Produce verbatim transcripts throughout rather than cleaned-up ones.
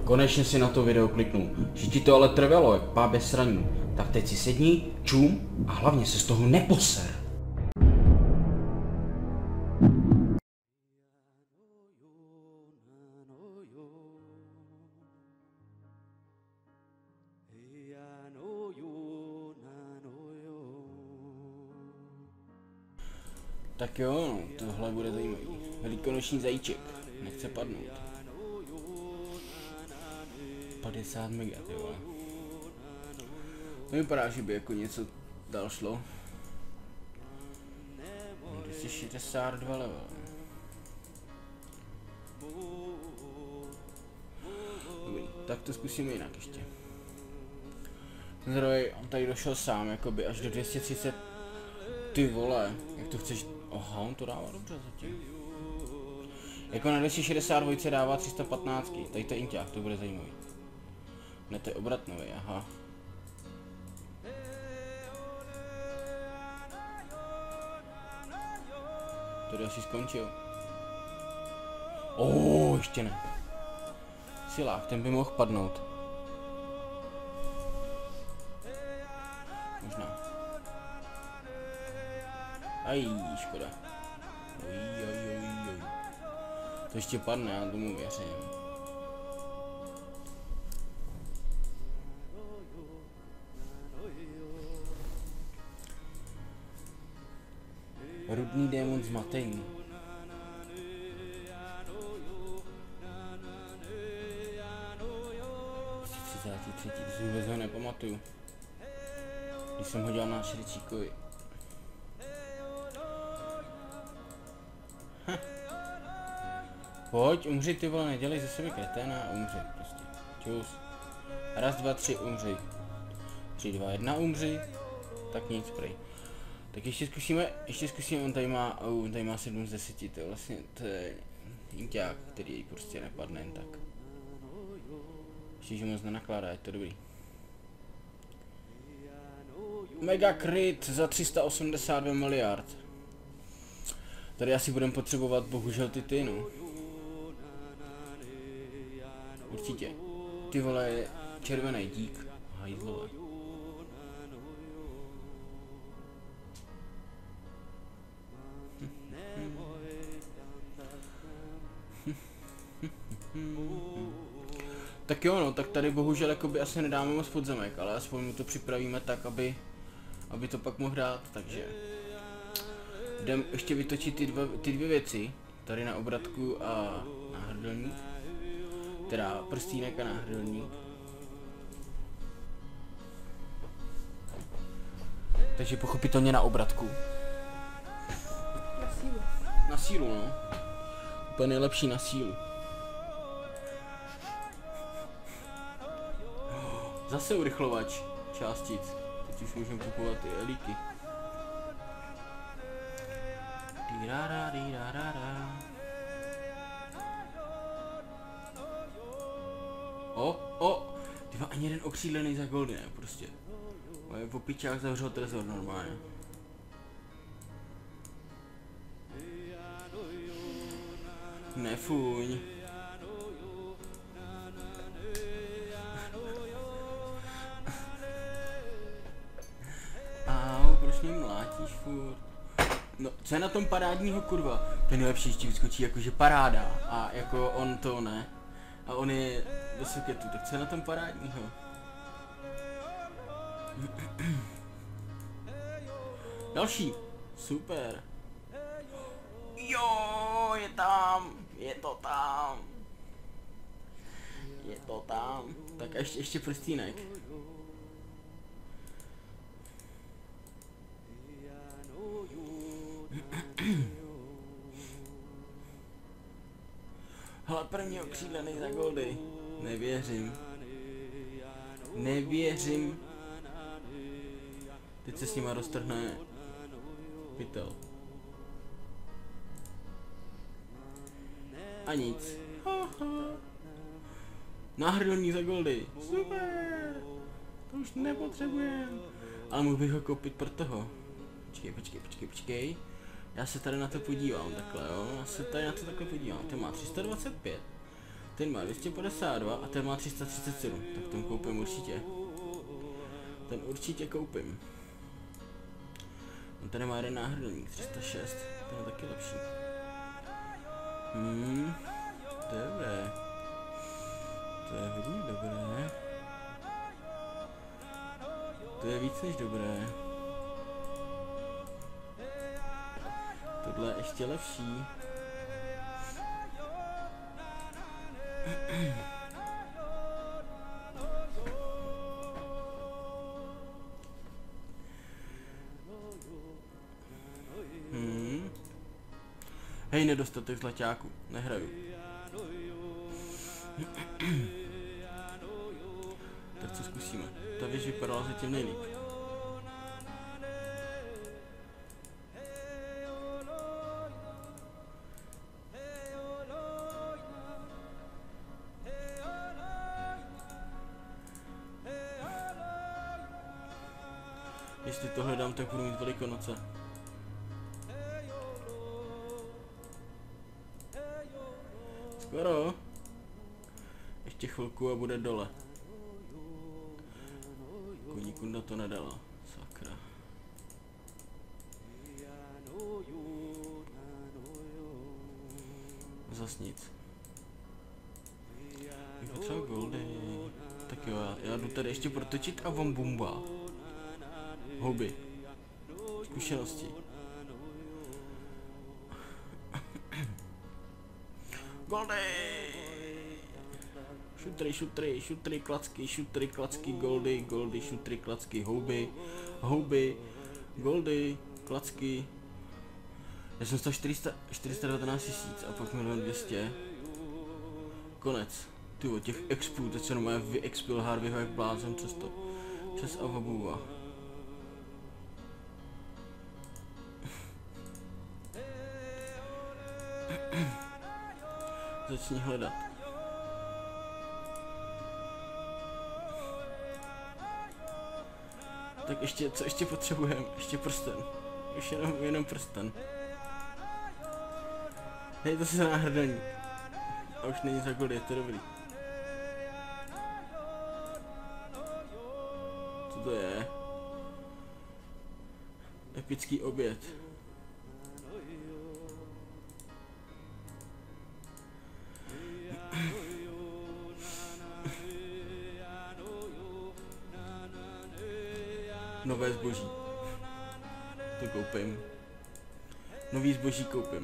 konečně si na to video kliknul. Že ti to ale trvalo, jak pábě sraní. Tak teď si sedni, čum a hlavně se z toho neposer. Tak jo, no, tohle bude zajímavý. Velikonoční zajíček, nechce padnout. padesát mega, ty vole. To vypadá, že by jako něco dál šlo. dvě stě šedesát dva level. Dobrý, tak to zkusíme jinak ještě. Ten zdroj, on tady došel sám, jakoby až do dvě stě třicet. Ty vole, jak to chceš? Aha, on to dává dobře zatím. Jako na dvě stě šedesát dva dává tři sta patnáct, tady to je inťák, to bude zajímavý. Ne, to je obrat nový, aha. Tady asi skončil. Oh, ještě ne. Silák, ten by mohl padnout. Možná. Aj, škoda. Oj, oj, oj, oj. To ještě padne, já tomu věřím. Rudný démon zmatení. třicátý třetí to si vůbec ho nepamatuju. Když jsem ho dělal na Šricíkovi. Hm. Pojď, umři, ty vole, nedělej ze sebe kreténa a umři prostě. Čus. Raz, dva, tři, umři. Tři, dva, jedna, umři. Tak nic, prej. Tak ještě zkusíme, ještě zkusíme, on tady má, oh, on tady má sedm z deseti, to je vlastně, to je inťák, který prostě nepadne jen tak. Ještě, že moc nenakládá, je to dobrý. Mega crit za tři sta osmdesát dva miliard. Tady asi budeme potřebovat bohužel ty ty, no. Určitě. Ty vole, červený dík. Hajzlové. Tak jo, no, tak tady bohužel jakoby asi nedáme moc podzemek, ale aspoň mu to připravíme tak, aby, aby to pak mohl dát, takže jdem ještě vytočit ty, dva, ty dvě věci, tady na obratku a náhrdelník, teda prstínek a náhrdelník. Takže pochopitelně na obratku. Na sílu. Na sílu, no. Úplně nejlepší na sílu. Zase urychlovač částic. Teď už můžeme kupovat ty elíky. O, o! Ty má ani jeden okřídlený za goldy, ne, prostě. Moje popičák zavřel trezor normálně. Nefuň. Au, proč mě mlátíš furt? No, co je na tom parádního, kurva? To je nejlepší, že ti vyskočí jakože paráda a jako on to ne. A on je do soketu, tak co je na tom parádního? Další. Super. Jo, je tam. Je to tam. Je to tam. Tak a ještě, ještě prstínek. Hele, první okřídlený za goldy. Nevěřím. Nevěřím. Teď se s nima roztrhne pytel. A nic. Náhrdelník za goldy. Super. To už nepotřebujem. Ale mohl bych ho koupit pro toho. Počkej, počkej, počkej, počkej. Já se tady na to podívám takhle, jo. Já se tady na to takhle podívám. To má tři sta dvacet pět. Ten má dvě stě padesát dva a ten má tři sta třicet sedm, tak ten koupím určitě. Ten určitě koupím. On tady má jeden náhrdelník, tři sta šest, ten je taky lepší. Hmm, dobré. To je hodně dobré. To je víc než dobré. Tohle je ještě lepší. Hmm. Hej, nedostatek zlaťáku, nehraju. Tak co zkusíme? Ta věž vypadala zatím nejlíp. Jestli tohle dám, tak budu mít Velikonoce. Skoro. Ještě chvilku a bude dole. Koní kunda to nedala. Sakra. Zas nic. Jako třeba goldy. Tak jo, já, já jdu tady ještě protočit a vám bumba. Hobby. Zkušenosti. Goldy! Šutry, šutry, šutry, klacky, šutry, klacky, goldy, goldy, šutry, klacky, houby, houby, goldy, klacky. Já jsem stál čtyři sta devatenáct tisíc a pak milion dvě stě. Konec. Tyvo, těch expů, teď se normálně vyexpil Harveyho jak blázen přes to. Přes Avabuva. Začni hledat. Tak ještě, co ještě potřebujeme? Ještě prsten. Už jenom, jenom prsten. Hej, to se náhrdelník. A už není za goldy, je to dobrý. Co to je? Epický oběd. Nové zboží. To koupím. Nový zboží koupím.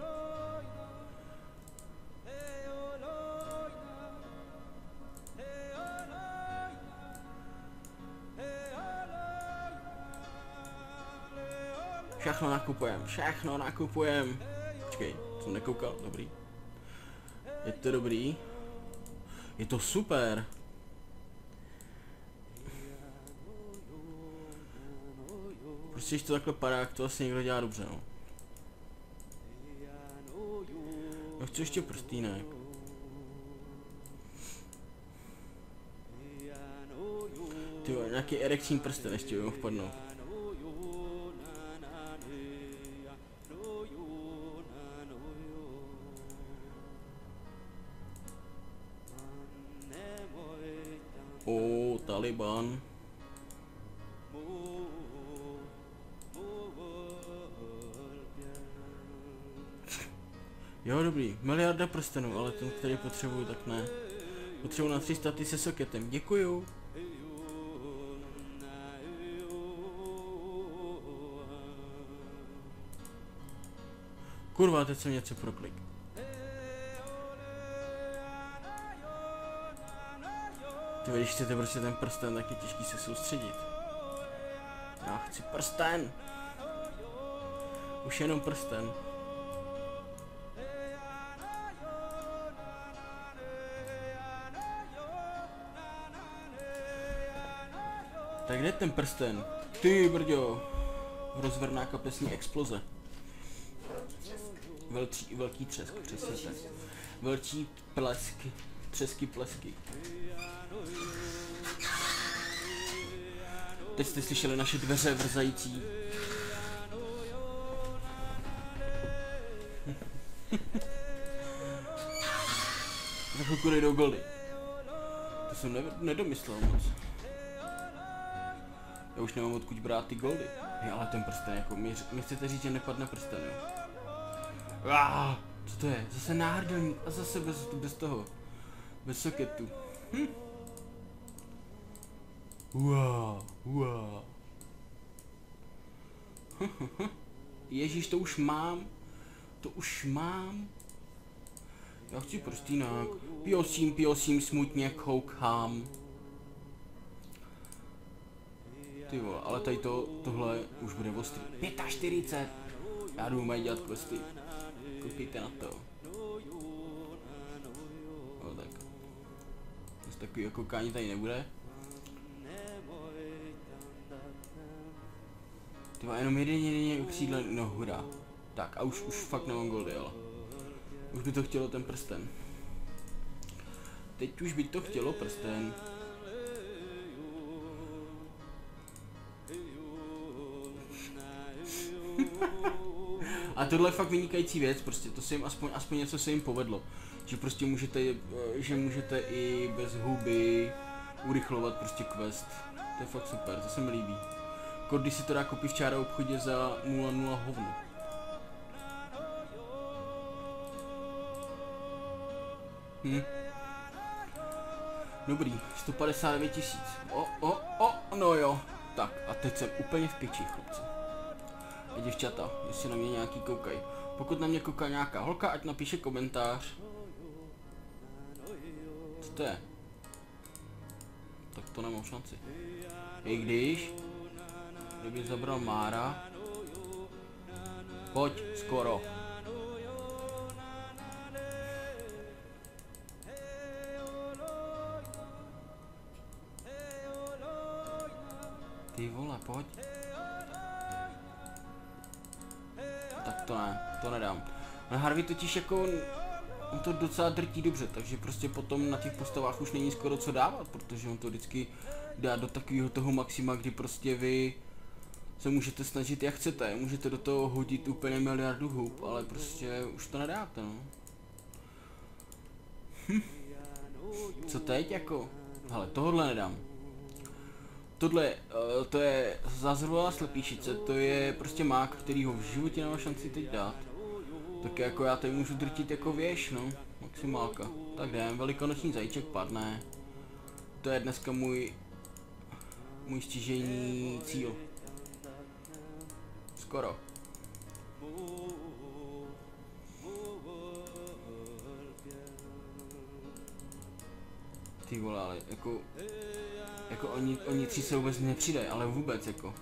Všechno nakupujem, všechno nakupujem. Počkej, jsem nekoukal, dobrý. Je to dobrý. Je to super. Prostě, když to takhle padá, jak to asi někdo dělá dobře, no. Já chci ještě prstýnek. Tyjo, nějaký erekční prsten ještě by mohl vpadnout. O, Taliban. Jo, dobrý, miliarda prstenů, ale ten, který potřebuju, tak ne. Potřebuji na tři staty se soketem, děkuju. Kurva, teď jsem něco proklik. Ty když chcete prostě ten prsten, tak je těžký se soustředit. Já chci prsten. Už jenom prsten. Tak kde je ten prsten? Ty brďo. Rozvrná kapesní exploze. Velčí, velký třesk, přesně tak. Velčí plesky. Třesky plesky. Teď jste slyšeli naše dveře vrzající. Za chvilku nejdou goldy. To jsem ne nedomyslel moc. Já už nemám odkud brát ty goldy. Je, ale ten prsten, jako mi, mi chcete říct, že nepadne prsten, jo? Ah, co to je? Zase náhrdelník a zase bez, bez toho. Bez soketu. Hm. Wow, wow. Ježíš, to už mám. To už mám. Já chci prstínek. Piosím, piosím, smutně koukám. Ty vole, ale tady to, tohle už bude ostrý. čtyřicet pět. Já jdu mají dělat questy. Koukejte na to. No tak. Zase takový koukání tady nebude. Ty vole, jenom jeden jeden křídle, no hurá. Tak a už, už fakt nemám goldy, ale. Už by to chtělo ten prsten. Teď už by to chtělo prsten. A tohle je fakt vynikající věc, prostě to se jim aspoň, aspoň něco se jim povedlo. Že prostě můžete, že můžete i bez huby urychlovat prostě quest. To je fakt super, to se mi líbí. Kod, když si to dá koupit v čára obchodě za nula nula hovno. Hm. Dobrý, sto padesát devět tisíc. O, o, o, no jo. Tak, a teď jsem úplně v piči, chlapci. A děvčata, jestli na mě nějaký koukají. Pokud na mě kouká nějaká holka, ať napíše komentář. Co to je? Tak to nemám šanci. I když, kdyby zabral Mára. Pojď, skoro. Ty vole, pojď. Tak to ne, to nedám. No Harvey totiž jako, on to docela drtí dobře, takže prostě potom na těch postavách už není skoro co dávat, protože on to vždycky dá do takového toho maxima, kdy prostě vy se můžete snažit jak chcete, můžete do toho hodit úplně miliardu hub, ale prostě už to nedáte, no. Hm. Co teď jako? Hele, tohle nedám. Tohle, uh, to je zázrová slepíšice, to je prostě mák, který ho v životě nemá šanci teď dát. Tak jako já tady můžu drtit jako věž, no, maximálka. Tak jdem, velikonoční zajíček padne. To je dneska můj, můj stěžejní cíl. Skoro. Ty vole, ale jako... Jako oni, oni tři se vůbec nepřidají, ale vůbec jako.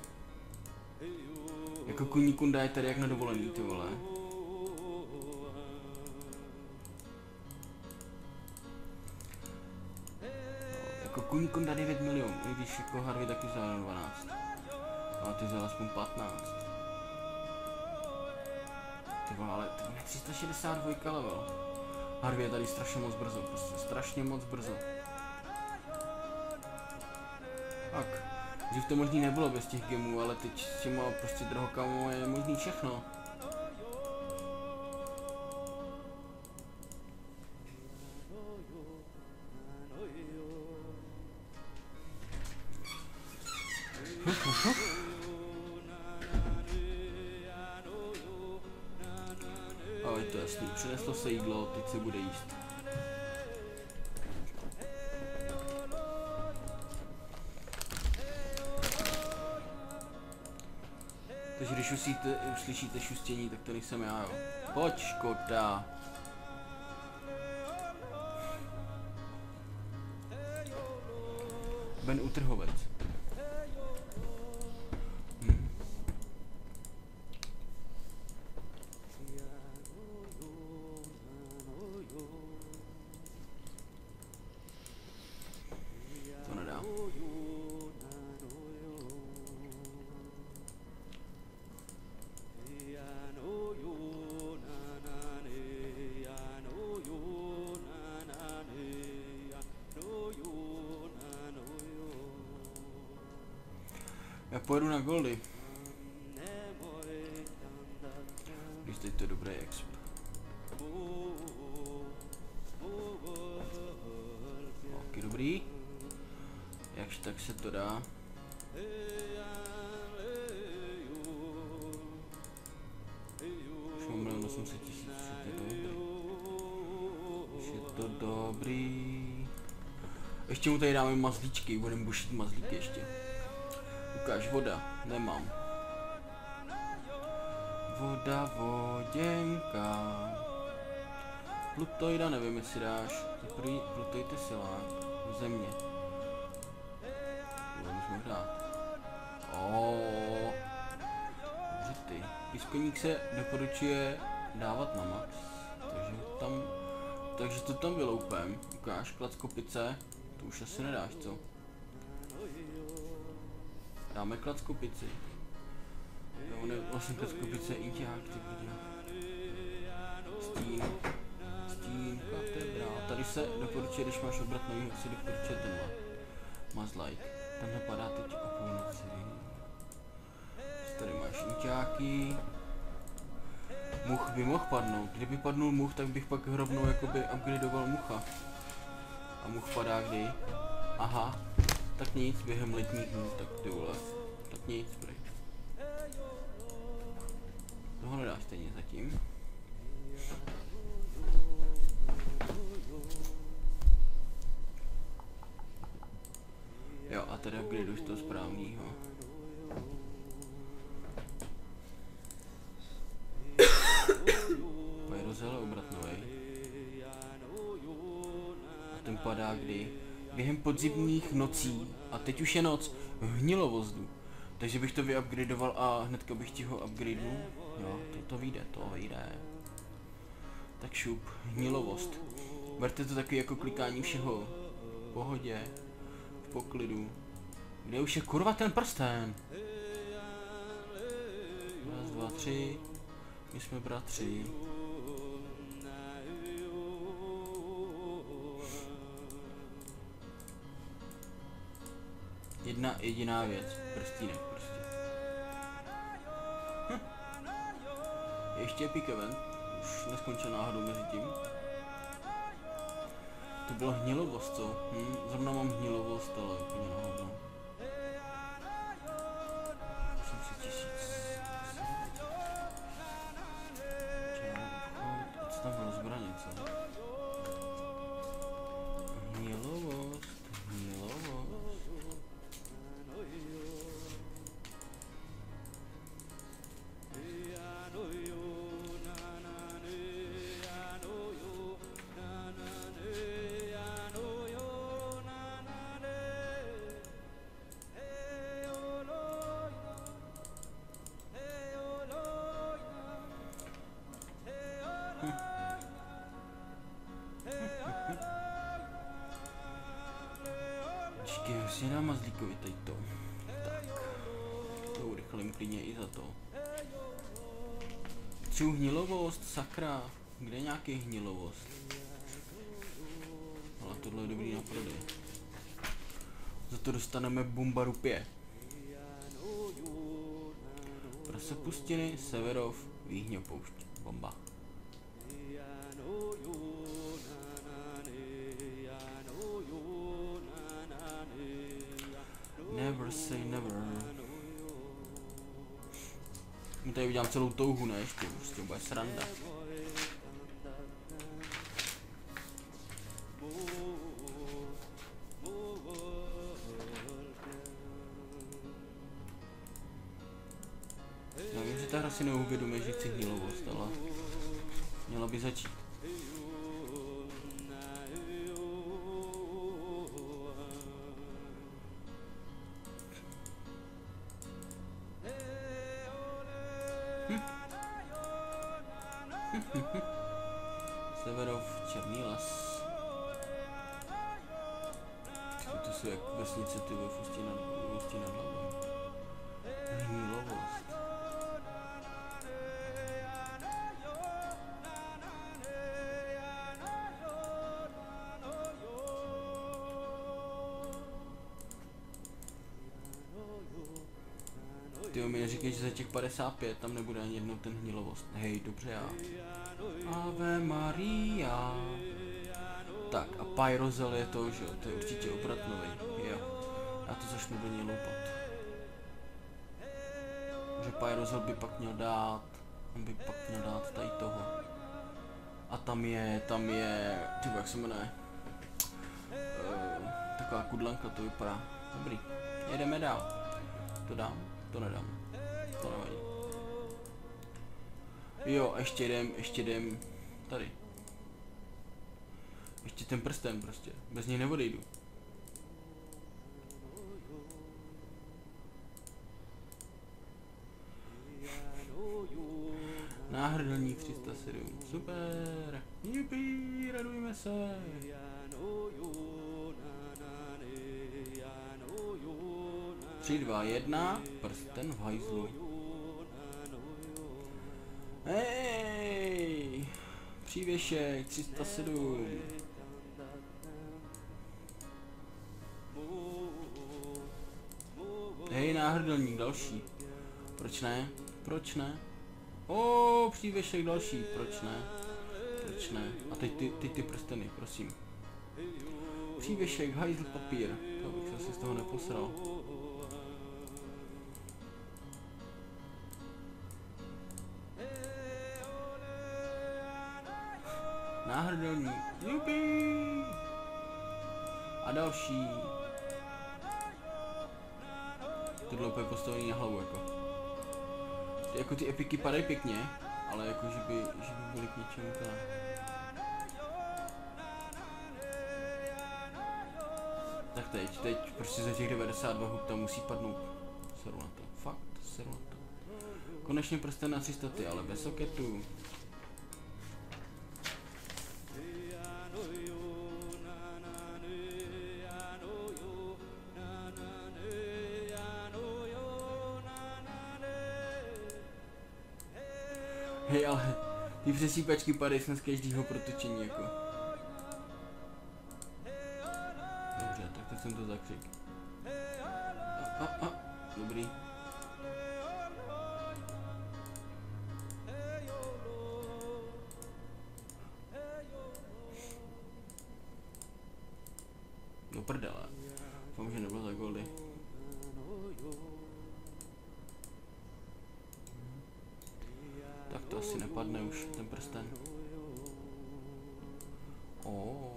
Jako Kuní Kunda je tady jak na dovolený, ty vole. Jako Kuní Kunda devět milionů, i když jako Harvey taky za dvanáct. A ty za aspoň patnáct. Ty vole, ale to je tři sta šedesát dva level. Harvey je tady strašně moc brzo, prostě strašně moc brzo. Tak, dřív to možný nebylo bez těch gemů, ale teď s těma prostě drahokama je možný všechno. Ale to je jasný, přineslo se jídlo, teď se bude jíst. Takže když usíte, uslyšíte šustění, tak to nejsem já, jo. Pojď, Škoda. Ben Utrhovec. Hm. To nedá. Já pojedu na goldy. Když teď to je dobrý exp. Jakž tak se to dá. Už mám milion osm set tisíc, je to dobrý. Už je to dobrý. Ještě mu tady dáme mazlíčky, budeme bušit mazlíky ještě. Ukáž, voda, nemám. Voda, voděnka. Plutoida, nevím, jestli dáš. Prý plutoid je silák. Země. To můžeme dát. Oooo. Dobře ty. Pískoník se doporučuje dávat na max. Takže tam, takže to tam vyloupem. Ukáž, klackopice. To už asi nedáš, co? Dáme klackopici. To je vlastně klackopice inťák, ty prdě. Stín. Stín, katedra. Tady se doporučuje, když máš obrat nový, tak si doporučuje tenhle. Mazlajk. Tam napadá teď o půlnoci. Tady máš inťáky. Much by mohl padnout. Kdyby padnul much, tak bych pak rovnou jakoby upgradeoval mucha. A much padá kdy? Aha. Tak nic, během letních dnů, tak ty vole. Tak nic, pryč. Toho nedáš stejně zatím. Jo, a teda upgradeuješ toho správnýho. Pyrozele obrat novej. A ten padá kdy? Během podzimních nocí, a teď už je noc, hnilovozdu. Takže bych to vyupgradeoval a hnedka bych ti ho upgradeoval. Jo, to, to vyjde, to vyjde. Tak šup, hnilovost. Berte to taky jako klikání všeho. V pohodě, v poklidu. Kde už je kurva ten prsten? Raz, dva, tři. My jsme bratři. Jedna jediná věc, prstínek prostě. Hm. Ještě Epic Event, už neskončil náhodou mezi tím. To bylo hnilovost, co? Hm, zrovna mám hnilovost, ale úplně náhodou. osm set tisíc. Čau, co tam bylo zbraně, co? Hnilovost, hnilovost. Počkej, už si dám mazlíkovi teď to. Tak. To urychlím klidně i za to. Třu hnilovost, sakra. Kde je nějaký hnilovost? Ale tohle je dobrý na prodej. Za to dostaneme bomba rupě. Prase pustiny, Severov, Výhňopoušť. Bomba. Never say never. My tady udělám celou touhu, ne? Ještě prostě bude sranda. Já vím, že ta hra si neuvědomuje, že chci hnilovost, ale měla by začít. Severov, Černý les. To jsou jak vesnice, ty ve Ústí nad, Ústí nad Labem. Hnilovost. Tyjo, mi neříkej, že za těch padesát pět tam nebude ani jednou ten hnilovost. Hej, dobře já. Ave Maria. Tak a Pyrozel je to, že jo, to je určitě obrat novej. Jo. začnu do něj loupat. Že Pyrozol by pak měl dát, on by pak měl dát tady toho. A tam je, tam je, tyvo, jak se jmenuje, uh, taková kudlanka, to vypadá, dobrý, jedeme dál. To dám, to nedám, to nevadí. Jo, ještě jdem, ještě jdem, tady. Ještě ten prsten prostě, bez něj neodejdu. Náhrdelník tři sta sedm, super, jupi, radujeme se. tři, dva, jedna, prsten v hajzlu. Hej, přívěšek tři sta sedm. Hej, náhrdelník další. Proč ne? Proč ne? O, přívěšek další, proč ne? Proč ne? A teď ty, teď ty prsteny, prosím. Přívěšek, hajzl, papír. To bych se asi z toho neposral. Náhrdelník, jupi! A další. Tohle úplně postavený na hlavu jako. Ty, jako ty epiky padají pěkně, ale jako že by, že by byly k něčemu to. Tak teď, teď prostě za těch devadesát dva hub tam musí padnout. Seru na to, fakt, seru na to. Konečně prsten na tři sta, ale bez soketu. Hej, ale ty přesípačky padají snad z každýho protočení jako. Dobře, tak teď jsem to zakřik. A, a, a, dobrý. Do prdele. Doufám, že nebylo za goldy. Tak to asi nepadne už, ten prsten. Oh.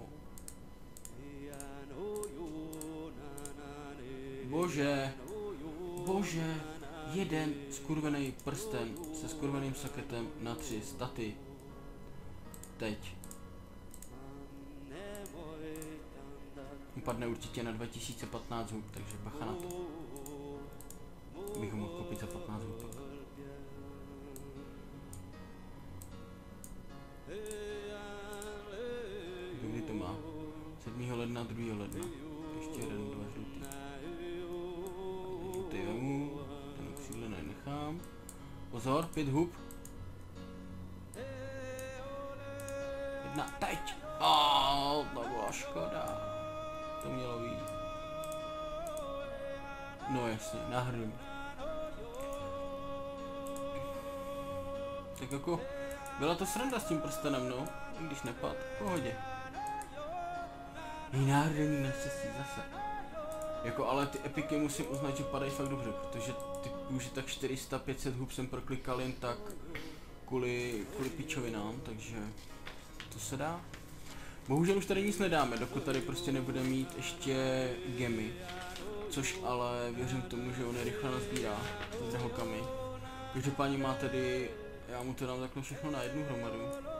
Bože, bože, jeden skurvený prsten se skurveným soketem na tři staty. Teď. Padne určitě na dva tisíce patnáct hub, takže bacha na to. Bych ho mohl koupit za patnáct hub. Kdy to má? sedmého ledna, druhého ledna. Ještě jeden, dva žlutý. Žlutý vemu, ten usídlený nechám. Pozor, pět hub. Jedna, teď! Oh, to byla škoda. To mělo být. No jasně, náhrdelník. Tak jako, byla to sranda s tím prstenem, no. I když nepad, v pohodě. Hej, náhrdelník naštěstí zase. Jako, ale ty epiky musím uznat, že padají fakt dobře, protože ty už tak čtyři sta pět set hub jsem proklikal jen tak kvůli, kvůli pičovinám, takže to se dá. Bohužel už tady nic nedáme, dokud tady prostě nebude mít ještě gemy. Což ale věřím tomu, že on je rychle nazbírá s drahokami. Každopádně má tady, já mu to dám takhle všechno na jednu hromadu.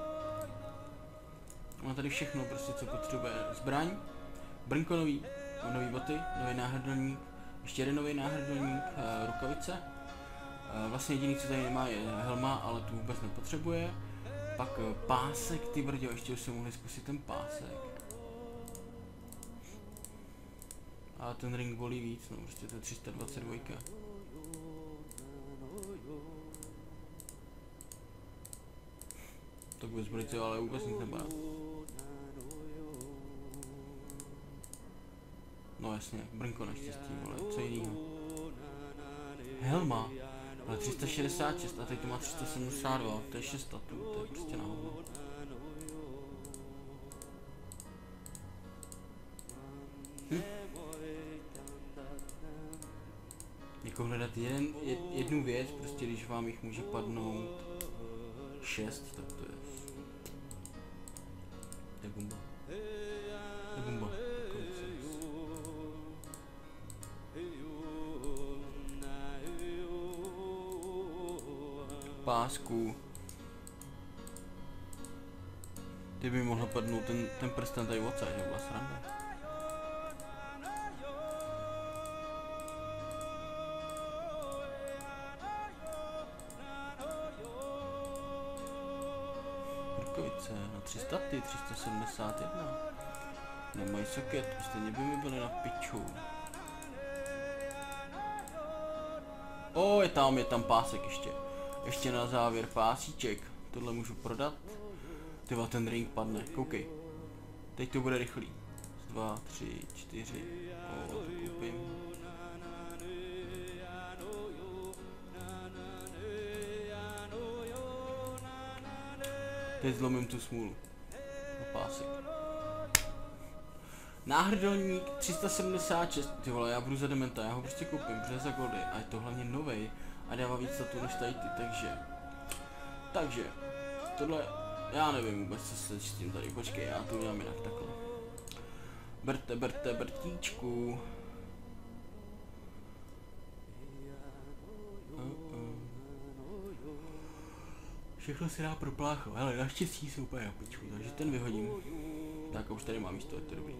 Má tady všechno prostě, co potřebuje. Zbraň, brnko nový, nový boty, nový náhrdelník, ještě jeden nový náhrdelník, uh, rukavice. Uh, vlastně jediný, co tady nemá, je helma, ale tu vůbec nepotřebuje. Pak uh, pásek, ty brďo, ještě už jsme mohli zkusit ten pásek. A ten ring bolí víc, no prostě to je tři sta dvacet dva. Tak bez zbrojce, ale vůbec nic nepadá. No jasně, brnko naštěstí, vole, co jinýho. Helma, ale tři sta šedesát šest a teď to má tři sta sedmdesát dva, to je šest statů, to je prostě na hovno. Hm. jako hledat jeden, jed, jednu věc, prostě když vám jich může padnout šest, tak to je... To je bomba. To je bomba. Pásku. Ty by mohl padnout ten, ten prsten tady odsaď, to byla sranda. Rukovice na tři staty, tři sta sedmdesát jedna. Nemají soket, stejně by mi byly na piču. O, je tam, je tam pásek ještě. Ještě na závěr pásíček. Tohle můžu prodat. Tyva, ten ring padne, koukej. Teď to bude rychlý. Dva, tři, čtyři. O, to koupím. Teď zlomím tu smůlu. Na pásek. Náhrdelník tři sta sedmdesát šest. Ty vole, já budu za dementa, já ho prostě koupím, protože za goldy. A je to hlavně novej. A dává víc statu než tady ty, takže. Takže. Tohle. Já nevím vůbec, co se s tím tady, počkej, já to udělám jinak takhle. Berte, berte, brtíčku. Uh, uh. Všechno se dá propláchat, hele, naštěstí jsou úplně na pičku, takže ten vyhodím. Tak a už tady mám místo, je to dobrý.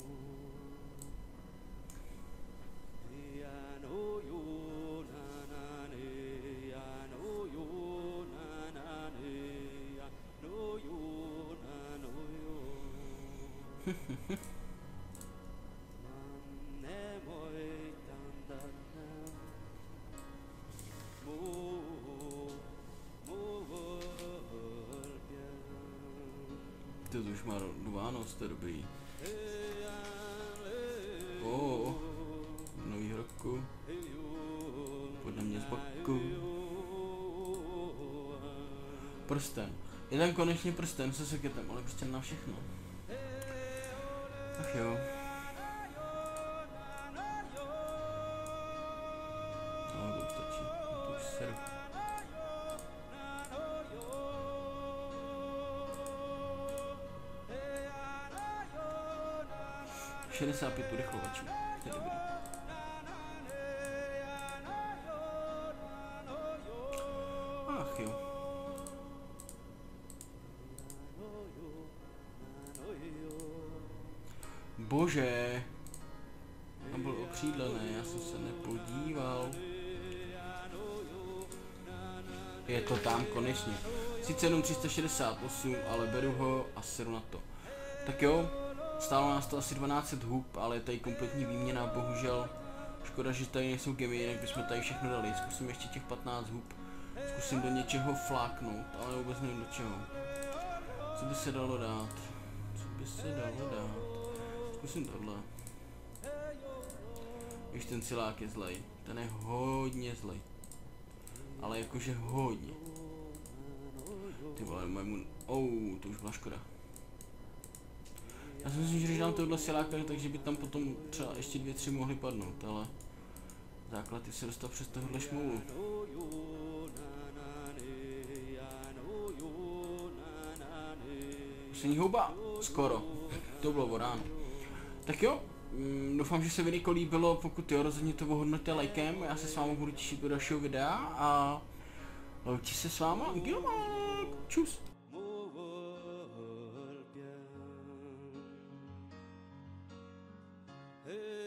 To už má do Vánoc, to je dobrý. Oh, nový roku. Podle mě z boku. Prsten. Je tam konečně prsten se soketem, ale prostě na všechno. Ach jo. No, to už stačí. To už seru. šedesát pět urychlovačů. To je dobrý. Ach jo. Bože. On byl okřídlený, já jsem se nepodíval. Je to tam konečně. Sice jenom tři sta šedesát osm, ale beru ho a seru na to. Tak jo. Stálo nás to asi dvanáct set hub, ale je tady kompletní výměna, bohužel. Škoda, že tady nejsou gemy, jinak bychom tady všechno dali. Zkusím ještě těch patnáct hub. Zkusím do něčeho fláknout, ale vůbec nevím do čeho. Co by se dalo dát? Co by se dalo dát? Zkusím tohle. Víš, ten silák je zlej. Ten je hodně zlej. Ale jakože hodně. Ty vole, mu... Oh, to už byla škoda. Já si myslím, že když dám tohle siláka, takže by tam potom třeba ještě dvě, tři mohly padnout, ale základ je se dostal přes tohle šmoulu. Poslední houba, skoro, to bylo voráno. Tak jo, mm, doufám, že se video líbilo, pokud jo, rozhodně to ohodnoťte lajkem, já se s vámi budu těšit do dalšího videa a loučí se s váma Gilmak, čus. Hey